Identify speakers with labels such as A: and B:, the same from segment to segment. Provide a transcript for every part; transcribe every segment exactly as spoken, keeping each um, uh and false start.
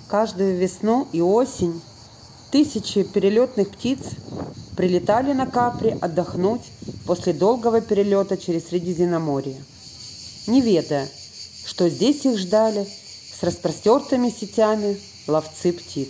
A: Каждую весну и осень тысячи перелетных птиц прилетали на Капри отдохнуть после долгого перелета через Средиземноморье, не ведая, что здесь их ждали с распростертыми сетями ловцы птиц.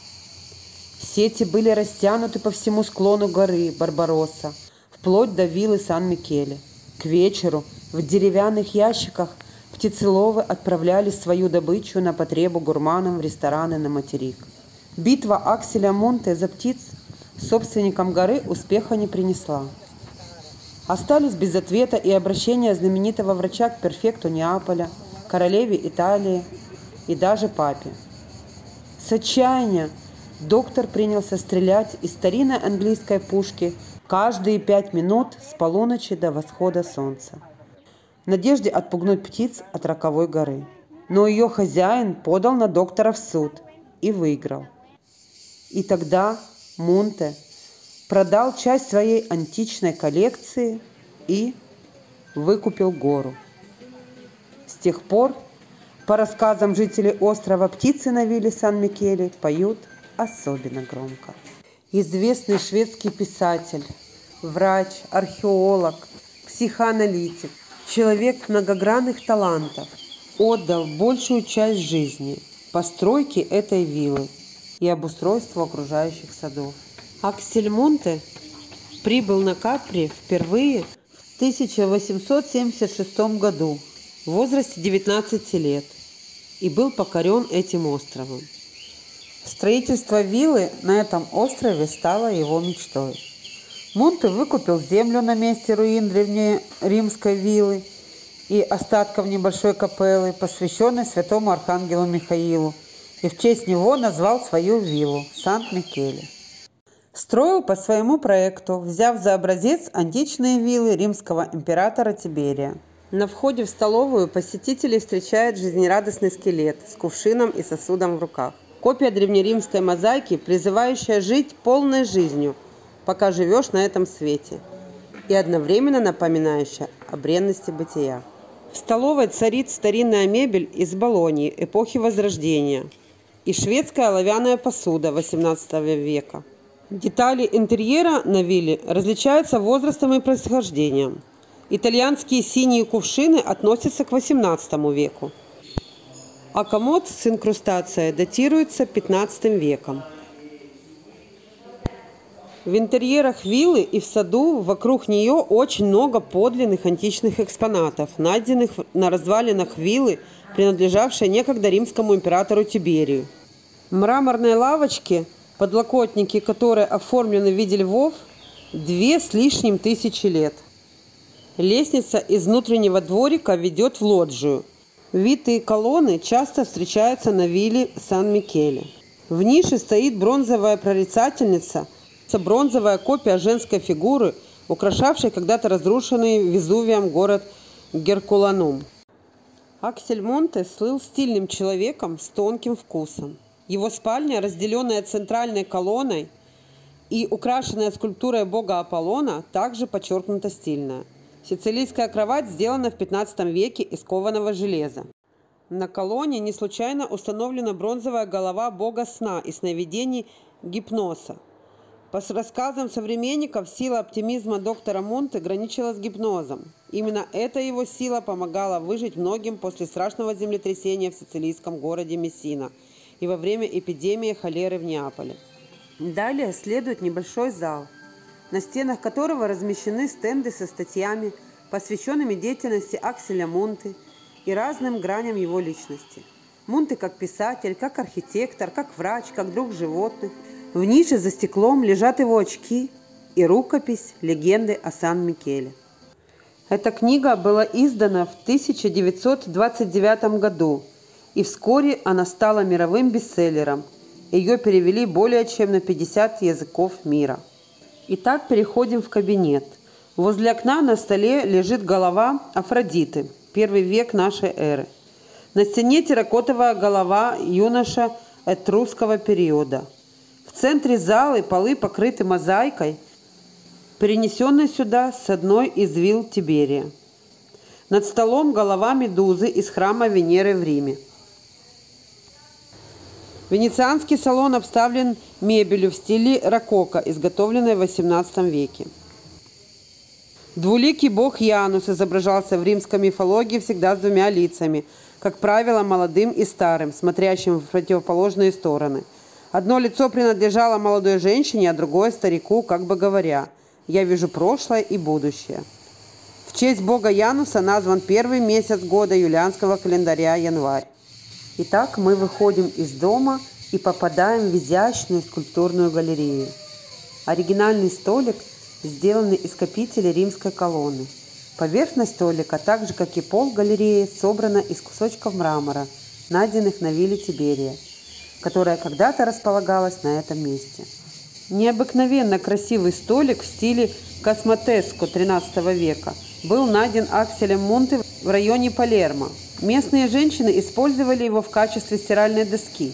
A: Сети были растянуты по всему склону горы Барбаросса, вплоть до виллы Сан-Микеле. К вечеру в деревянных ящиках птицеловы отправляли свою добычу на потребу гурманам в рестораны на материк. Битва Акселя Монте за птиц собственникам горы успеха не принесла. Остались без ответа и обращения знаменитого врача к префекту Неаполя, королеве Италии и даже папе. С отчаяния доктор принялся стрелять из старинной английской пушки каждые пять минут с полуночи до восхода солнца, в надежде отпугнуть птиц от роковой горы. Но ее хозяин подал на доктора в суд и выиграл. И тогда Монте продал часть своей античной коллекции и выкупил гору. С тех пор, по рассказам жителей острова, птицы на вилле Сан-Микеле поют особенно громко. Известный шведский писатель, врач, археолог, психоаналитик, человек многогранных талантов отдал большую часть жизни постройке этой виллы и обустройству окружающих садов. Аксель Монте прибыл на Капри впервые в тысяча восемьсот семьдесят шестом году в возрасте девятнадцати лет и был покорен этим островом. Строительство виллы на этом острове стало его мечтой. Монте выкупил землю на месте руин древней римской виллы и остатков небольшой капеллы, посвященной святому архангелу Михаилу, и в честь него назвал свою виллу Сан-Микеле. Строил по своему проекту, взяв за образец античные виллы римского императора Тиберия. На входе в столовую посетителей встречает жизнерадостный скелет с кувшином и сосудом в руках. Копия древнеримской мозаики, призывающая жить полной жизнью, пока живешь на этом свете, и одновременно напоминающая о бренности бытия. В столовой царит старинная мебель из Болоньи эпохи Возрождения и шведская оловянная посуда восемнадцатого века. Детали интерьера на вилле различаются возрастом и происхождением. Итальянские синие кувшины относятся к восемнадцатому веку, а комод с инкрустацией датируется пятнадцатым веком. В интерьерах виллы и в саду вокруг нее очень много подлинных античных экспонатов, найденных на развалинах виллы, принадлежавшей некогда римскому императору Тиберию. Мраморные лавочки, подлокотники которой оформлены в виде львов, две с лишним тысячи лет. Лестница из внутреннего дворика ведет в лоджию. Витые колонны часто встречаются на вилле Сан-Микеле. В нише стоит бронзовая прорицательница, бронзовая копия женской фигуры, украшавшей когда-то разрушенный Везувием город Геркуланум. Аксель Монте слыл стильным человеком с тонким вкусом. Его спальня, разделенная центральной колонной и украшенная скульптурой бога Аполлона, также подчеркнуто стильная. Сицилийская кровать сделана в пятнадцатом веке из кованого железа. На колонне не случайно установлена бронзовая голова бога сна и сновидений Гипноса. По рассказам современников, сила оптимизма доктора Монте граничила с гипнозом. Именно эта его сила помогала выжить многим после страшного землетрясения в сицилийском городе Мессина и во время эпидемии холеры в Неаполе. Далее следует небольшой зал, на стенах которого размещены стенды со статьями, посвященными деятельности Акселя Монте и разным граням его личности. Монте как писатель, как архитектор, как врач, как друг животных. В нише за стеклом лежат его очки и рукопись «Легенды о Сан-Микеле». Эта книга была издана в тысяча девятьсот двадцать девятом году, и вскоре она стала мировым бестселлером. Ее перевели более чем на пятьдесят языков мира. Итак, переходим в кабинет. Возле окна на столе лежит голова Афродиты, первый век нашей эры. На стене терракотовая голова юноша этрусского периода. В центре зала полы покрыты мозаикой, перенесенной сюда с одной из вилл Тиберия. Над столом голова Медузы из храма Венеры в Риме. Венецианский салон обставлен мебелью в стиле рококо, изготовленной в восемнадцатом веке. Двуликий бог Янус изображался в римской мифологии всегда с двумя лицами, как правило, молодым и старым, смотрящим в противоположные стороны. Одно лицо принадлежало молодой женщине, а другое – старику, как бы говоря: «Я вижу прошлое и будущее». В честь бога Януса назван первый месяц года юлианского календаря – январь. Итак, мы выходим из дома и попадаем в изящную скульптурную галерею. Оригинальный столик, сделанный из капителей римской колонны. Поверхность столика, так же как и пол галереи, собрана из кусочков мрамора, найденных на вилле Тиберия, которая когда-то располагалась на этом месте. Необыкновенно красивый столик в стиле космотеско тринадцатого века был найден Акселем Монте в районе Палермо. Местные женщины использовали его в качестве стиральной доски.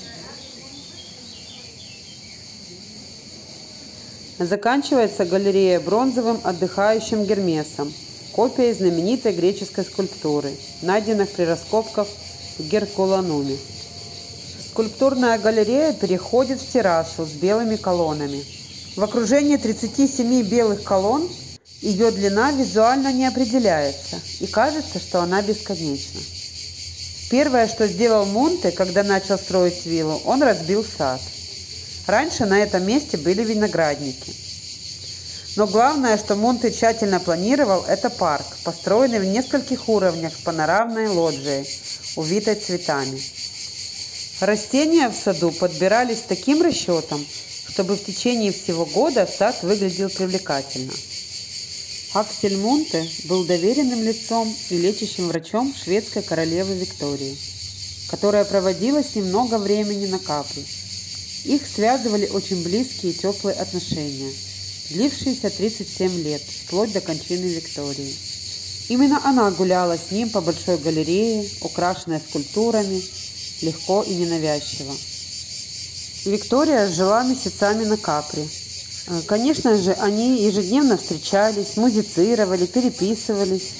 A: Заканчивается галерея бронзовым отдыхающим Гермесом, копией знаменитой греческой скульптуры, найденных при раскопках в Геркулануме. Скульптурная галерея переходит в террасу с белыми колоннами. В окружении тридцати семи белых колонн ее длина визуально не определяется, и кажется, что она бесконечна. Первое, что сделал Монте, когда начал строить виллу, он разбил сад. Раньше на этом месте были виноградники. Но главное, что Монте тщательно планировал, это парк, построенный в нескольких уровнях с панорамной лоджией, увитой цветами. Растения в саду подбирались с таким расчетом, чтобы в течение всего года сад выглядел привлекательно. Аксель Монте был доверенным лицом и лечащим врачом шведской королевы Виктории, которая проводила с ним много времени на Капри. Их связывали очень близкие и теплые отношения, длившиеся тридцать семь лет, вплоть до кончины Виктории. Именно она гуляла с ним по большой галерее, украшенной скульптурами, легко и ненавязчиво. Виктория жила месяцами на Капри. Конечно же, они ежедневно встречались, музицировали, переписывались.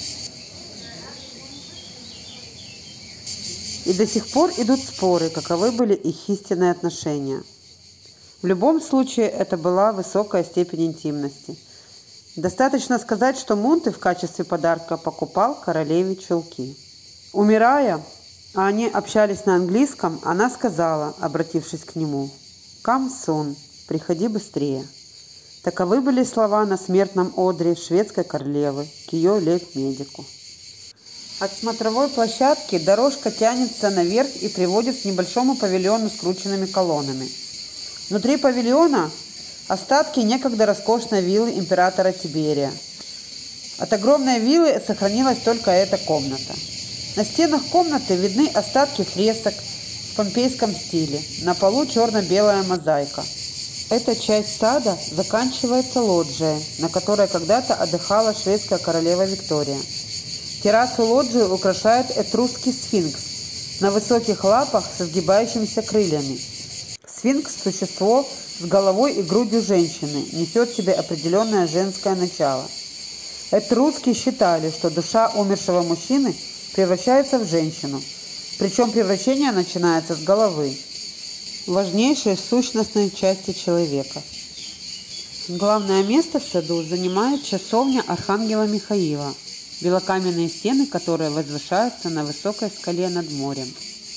A: И до сих пор идут споры, каковы были их истинные отношения. В любом случае, это была высокая степень интимности. Достаточно сказать, что Монте в качестве подарка покупал королеве чулки. Умирая, а они общались на английском, она сказала, обратившись к нему: «Come soon, приходи быстрее». Таковы были слова на смертном одре шведской королевы к ее лейб-медику. От смотровой площадки дорожка тянется наверх и приводит к небольшому павильону с скрученными колоннами. Внутри павильона остатки некогда роскошной виллы императора Тиберия. От огромной виллы сохранилась только эта комната. На стенах комнаты видны остатки фресок в помпейском стиле. На полу черно-белая мозаика. Эта часть сада заканчивается лоджией, на которой когда-то отдыхала шведская королева Виктория. Террасу лоджии украшает этрусский сфинкс на высоких лапах со сгибающимися крыльями. Сфинкс – существо с головой и грудью женщины, несет в себе определенное женское начало. Этруски считали, что душа умершего мужчины превращается в женщину, причем превращение начинается с головы, важнейшей сущностной части человека. Главное место в саду занимает часовня Архангела Михаила, белокаменные стены которой возвышаются на высокой скале над морем.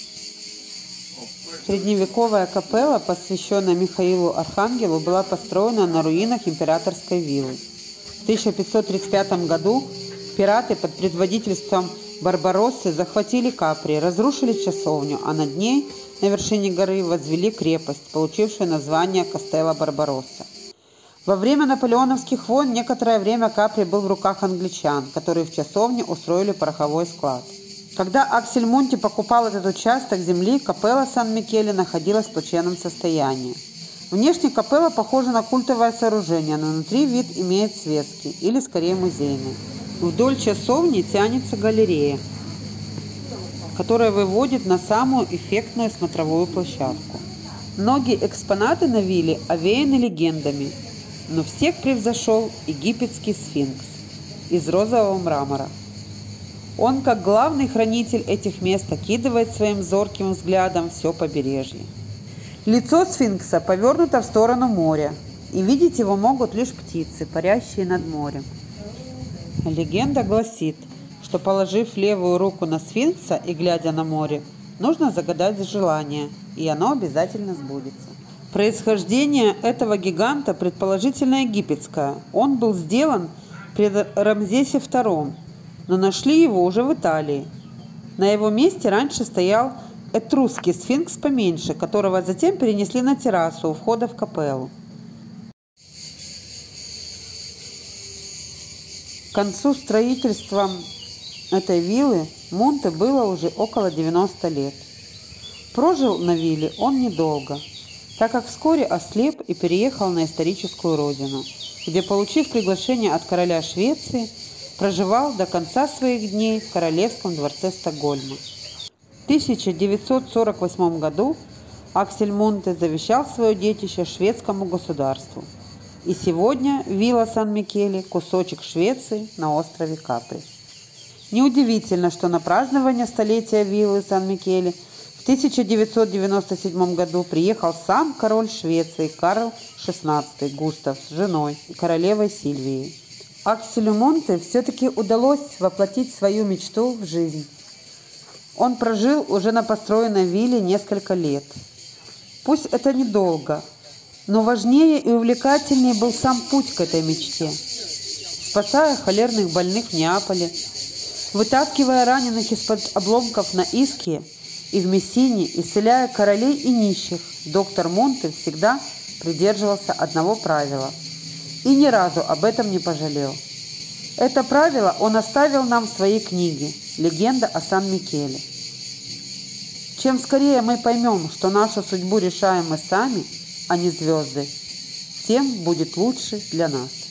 A: Средневековая капелла, посвященная Михаилу Архангелу, была построена на руинах императорской виллы. В тысяча пятьсот тридцать пятом году пираты под предводительством Барбароссы захватили Капри, разрушили часовню, а над ней, на вершине горы, возвели крепость, получившую название Кастелло Барбаросса. Во время наполеоновских войн некоторое время Капри был в руках англичан, которые в часовне устроили пороховой склад. Когда Аксель Монте покупал этот участок земли, капелла Сан-Микеле находилась в плачевном состоянии. Внешне капелла похожа на культовое сооружение, но внутри вид имеет светский, или скорее музейный. Вдоль часовни тянется галерея, которая выводит на самую эффектную смотровую площадку. Многие экспонаты на вилле овеяны легендами, но всех превзошел египетский сфинкс из розового мрамора. Он, как главный хранитель этих мест, окидывает своим зорким взглядом все побережье. Лицо сфинкса повернуто в сторону моря, и видеть его могут лишь птицы, парящие над морем. Легенда гласит, что, положив левую руку на сфинкса и глядя на море, нужно загадать желание, и оно обязательно сбудется. Происхождение этого гиганта предположительно египетское. Он был сделан при Рамзесе втором, но нашли его уже в Италии. На его месте раньше стоял этрусский сфинкс поменьше, которого затем перенесли на террасу у входа в капеллу. К концу строительства этой виллы Монте было уже около девяноста лет. Прожил на вилле он недолго, так как вскоре ослеп и переехал на историческую родину, где, получив приглашение от короля Швеции, проживал до конца своих дней в королевском дворце Стокгольма. В тысяча девятьсот сорок восьмом году Аксель Монте завещал свое детище шведскому государству. И сегодня вилла Сан-Микеле – кусочек Швеции на острове Капри. Неудивительно, что на празднование столетия виллы Сан-Микеле в тысяча девятьсот девяносто седьмом году приехал сам король Швеции Карл шестнадцатый Густав с женой и королевой Сильвией. Акселю Монте все-таки удалось воплотить свою мечту в жизнь. Он прожил уже на построенной вилле несколько лет. Пусть это недолго, но важнее и увлекательнее был сам путь к этой мечте. Спасая холерных больных в Неаполе, вытаскивая раненых из-под обломков на Искье и в Мессине, исцеляя королей и нищих, доктор Монте всегда придерживался одного правила и ни разу об этом не пожалел. Это правило он оставил нам в своей книге «Легенда о Сан-Микеле». Чем скорее мы поймем, что нашу судьбу решаем мы сами, а не звезды, тем будет лучше для нас.